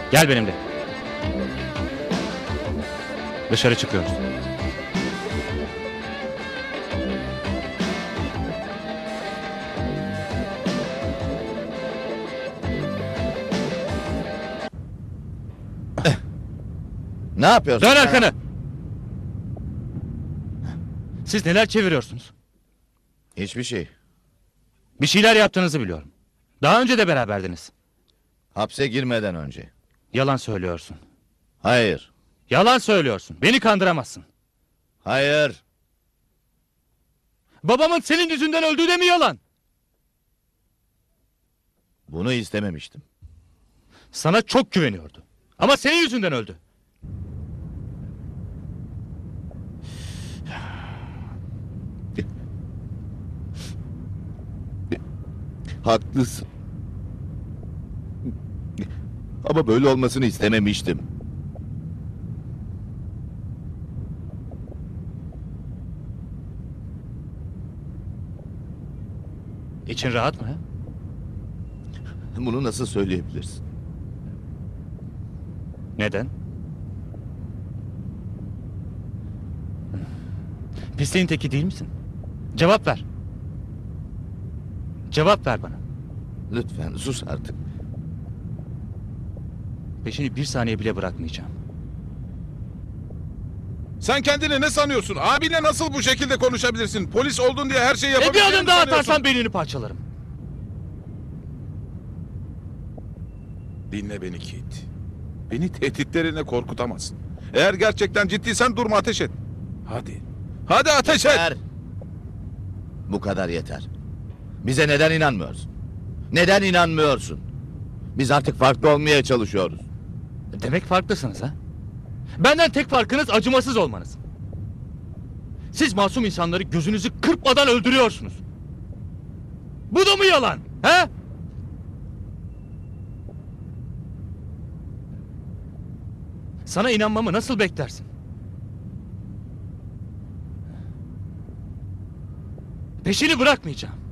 Gel benimle. Dışarı çıkıyoruz. Ne yapıyorsun? Dön arkanı. Siz neler çeviriyorsunuz? Hiçbir şey. Bir şeyler yaptığınızı biliyorum. Daha önce de beraberdiniz. Hapse girmeden önce. Yalan söylüyorsun. Hayır. Yalan söylüyorsun. Beni kandıramazsın. Hayır. Babamın senin yüzünden öldüğü de mi yalan? Bunu istememiştim. Sana çok güveniyordu. Ama senin yüzünden öldü. Haklısın. Ama böyle olmasını istememiştim. İçin rahat mı? He? Bunu nasıl söyleyebilirsin? Neden? Pisliğin teki değil misin? Cevap ver. Cevap ver bana. Lütfen sus artık. Peşini bir saniye bile bırakmayacağım. Sen kendini ne sanıyorsun? Abinle nasıl bu şekilde konuşabilirsin? Polis oldun diye her şeyi Bir yapabileceğini adım daha sanıyorsun. atarsan beynini parçalarım. Dinle beni Kit. Beni tehditlerinle korkutamazsın. Eğer gerçekten ciddiysen durma, ateş et. Hadi. Hadi ateş et. Yeter. Bu kadar yeter. Bize neden inanmıyorsun? Neden inanmıyorsun? Biz artık farklı olmaya çalışıyoruz. Demek farklısınız ha? Benden tek farkınız acımasız olmanız. Siz masum insanları gözünüzü kırpmadan öldürüyorsunuz. Bu da mı yalan? He? Sana inanmamı nasıl beklersin? Peşini bırakmayacağım.